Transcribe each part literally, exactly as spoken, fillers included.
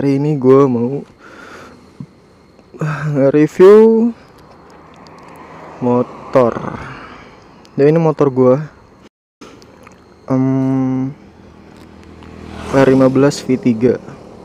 Hari ini gue mau nge-review motor. Ya ini motor gue um, R lima belas V tiga.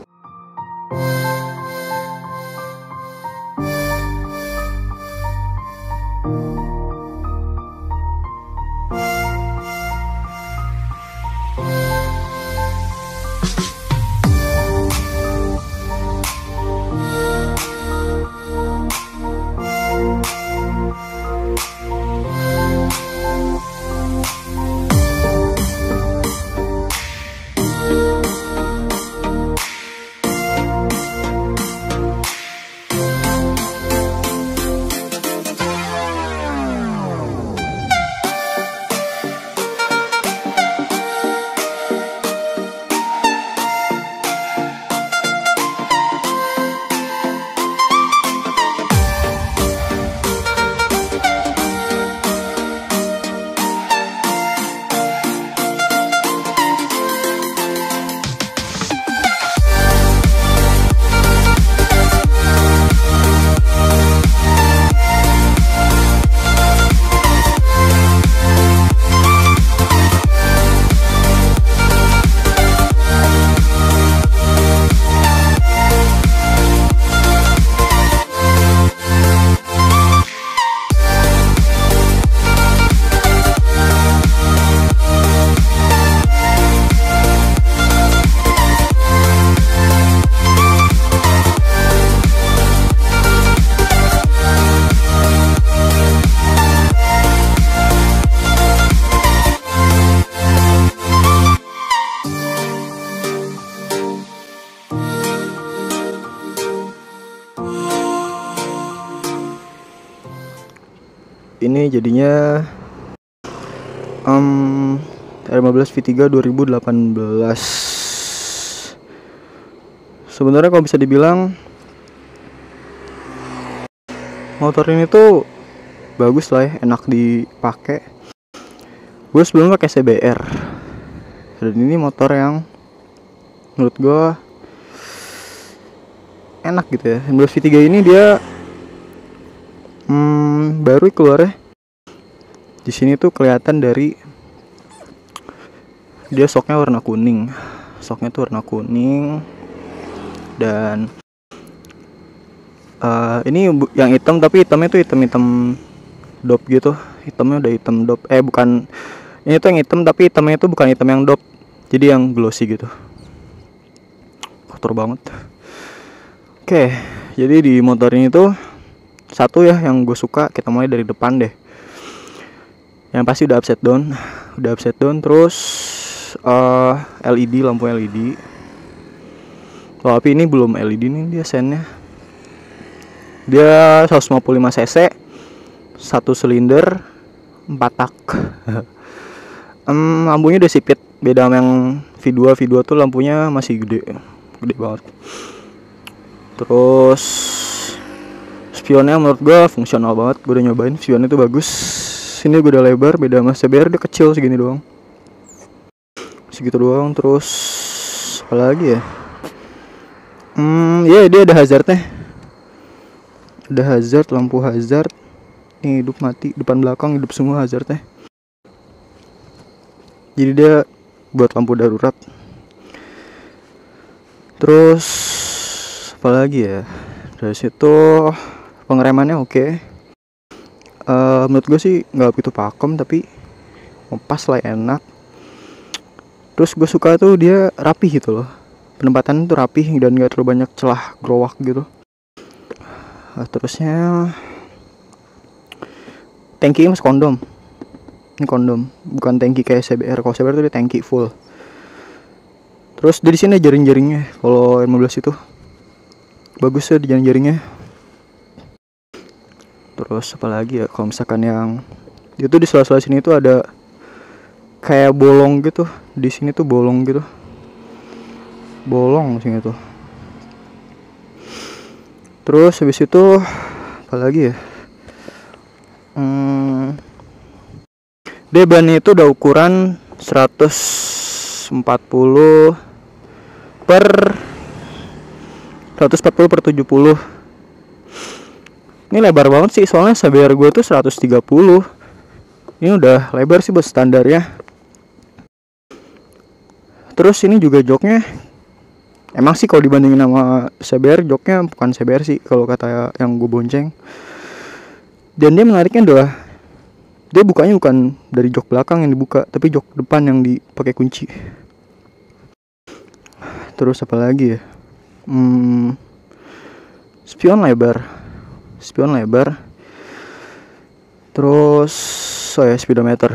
Ini jadinya um, R lima belas V tiga dua ribu delapan belas. Sebenarnya kalau bisa dibilang motor ini tuh bagus lah ya, enak dipakai. Gue sebelumnya pakai C B R, dan ini motor yang menurut gue enak gitu ya. R lima belas V tiga ini dia Hmm, baru keluar ya. Di sini tuh kelihatan dari dia soknya warna kuning. Soknya tuh warna kuning. Dan uh, ini yang hitam, tapi hitamnya tuh hitam-hitam dop gitu. Hitamnya udah hitam dop. Eh bukan, ini tuh yang hitam tapi hitamnya tuh bukan hitam yang dop. Jadi yang glossy gitu. Kotor banget. Oke, jadi di motor ini tuh satu ya yang gue suka, kita mulai dari depan deh. Yang pasti udah upside down, udah upside down terus uh, L E D, lampu L E D. Oh, tapi ini belum L E D nih, dia sennya. Dia seratus lima puluh lima cc, satu silinder, empat tak. um, lampunya udah sipit, beda sama yang V dua. V dua tuh lampunya masih gede, gede banget. Terus spionnya menurut gue fungsional banget, gue udah nyobain, spionnya itu bagus. Ini gue udah lebar, beda sama C B R dia kecil segini doang, segitu doang. Terus apa lagi ya? Hmm, ya yeah, dia ada hazardnya, ada hazard, lampu hazard. Nih hidup mati, depan belakang hidup semua hazardnya. Jadi dia buat lampu darurat. Terus apa lagi ya? Dari situ pengeremannya oke. Okay. Uh, menurut gue sih nggak begitu pakem, tapi pas lah, enak. Terus gue suka tuh dia rapih gitu loh. Penempatan tuh rapih dan nggak terlalu banyak celah growak gitu. Uh, terusnya tangki mas kondom. Ini kondom, bukan tangki kayak C B R. Kalau C B R tuh dia tangki full. Terus dari sini jaring-jaringnya. Kalau R lima belas itu bagus ya di jaring-jaringnya. Terus apa lagi ya, kalau misalkan yang itu di sela-sela sini tuh ada kayak bolong gitu. Di sini tuh bolong gitu, bolong sini tuh. Terus habis itu apa lagi ya, hmm, dia bannya itu udah ukuran seratus empat puluh per seratus empat puluh per tujuh puluh. Ini lebar banget sih, soalnya C B R gue tuh seratus tiga puluh. Ini udah lebar sih buat standarnya. Terus ini juga joknya, emang sih kalau dibandingin sama C B R, joknya bukan C B R sih kalau kata yang gue bonceng. Dan dia menariknya adalah dia bukanya bukan dari jok belakang yang dibuka, tapi jok depan yang dipakai kunci. Terus apa lagi ya? Hmm, spion lebar, spion lebar. Terus, oh ya, speedometer.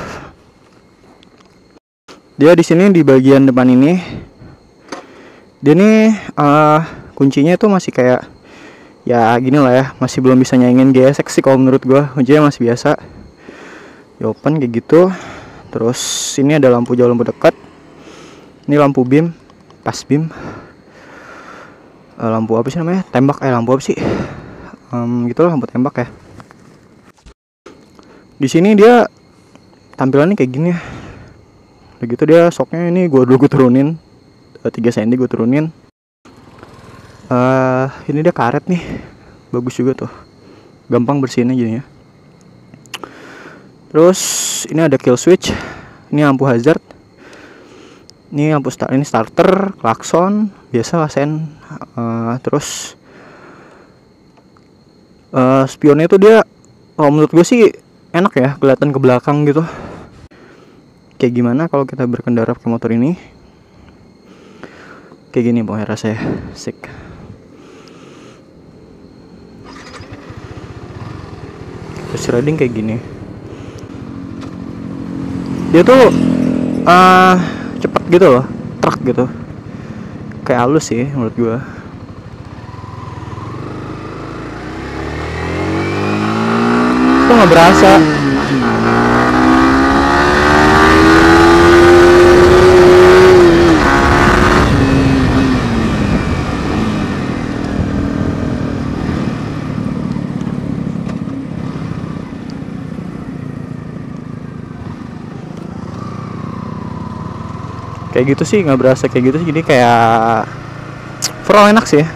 Dia di sini di bagian depan ini, dia nih uh, kuncinya itu masih kayak ya gini lah ya, masih belum bisa nyaingin G S X sih kalau menurut gua. Kuncinya masih biasa. Ya open kayak gitu. Terus ini ada lampu jauh, lampu dekat. Ini lampu beam, pas beam. Uh, lampu apa sih namanya? Tembak eh lampu apa sih? Um, gitu lah, lampu tembak ya. Di sini dia tampilannya kayak gini ya. Begitu dia shocknya ini gue dulu gue turunin tiga sentimeter, gue turunin. Uh, ini dia karet nih, bagus juga tuh, gampang bersihinnya jadinya. Terus ini ada kill switch, ini lampu hazard, ini lampu start, ini starter, klakson, biasa lah sen. Uh, terus uh, spionnya tuh dia, kalau menurut gue sih enak ya, kelihatan ke belakang gitu. Kayak gimana kalau kita berkendara pakai motor ini? Kayak gini pokoknya rasanya, sik. Terus riding kayak gini. Dia tuh uh, cepet gitu loh, truk gitu. Kayak halus sih menurut gua. Itu nggak berasa. Kayak gitu sih, nggak berasa kayak gitu sih. Jadi kayak overall enak sih.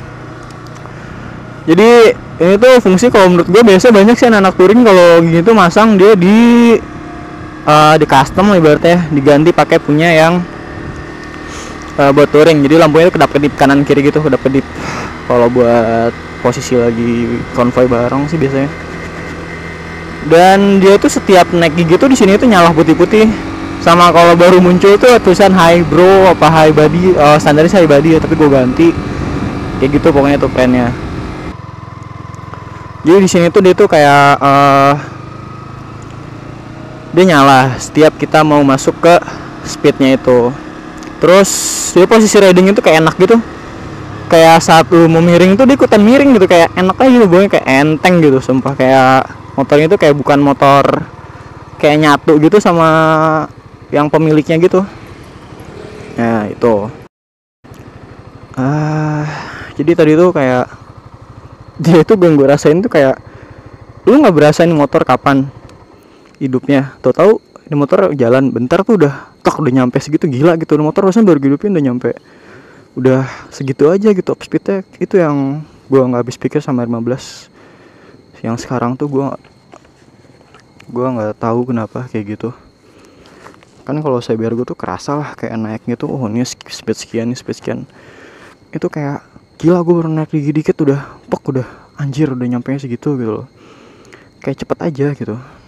Jadi ini tuh fungsi kalau menurut gue biasa banyak sih anak touring kalau gitu masang dia di uh, di custom ibaratnya, diganti pakai punya yang uh, buat touring. Jadi lampunya itu kedap-kedip kanan kiri gitu, kedap-kedip. Kalau buat posisi lagi konvoy bareng sih biasanya. Dan dia tuh setiap naik gigi tuh di sini tuh nyala putih-putih. Sama kalau baru muncul tuh tulisan high bro apa high body, uh, standarnya high body ya, tapi gue ganti kayak gitu pokoknya tuh pennya. Jadi di sini tuh dia tuh kayak uh, dia nyala setiap kita mau masuk ke speednya itu. Terus dia posisi riding itu kayak enak gitu, kayak saat lu mau miring tuh dia ikutan miring gitu, kayak enak aja gitu, gue kayak enteng gitu. Sumpah kayak motornya itu kayak bukan motor kayak nyatu gitu sama yang pemiliknya gitu. Nah itu ah jadi tadi tuh kayak dia itu gue gue rasain tuh kayak lu nggak berasa ini motor kapan hidupnya, tau tahu ini motor jalan bentar tuh udah tok udah nyampe segitu. Gila gitu, motor rasanya baru hidupin udah nyampe udah segitu aja gitu top speednya. Itu yang gue nggak habis pikir sama lima belas yang sekarang tuh. Gue gue nggak tahu kenapa kayak gitu. Kan kalau C B R gue tuh kerasa lah kayak naiknya tuh, oh ini speed sekian, ini speed sekian. Itu kayak gila, gue baru naik dikit-dikit udah pok, udah anjir udah nyampe segitu gitu loh. Kayak cepet aja gitu.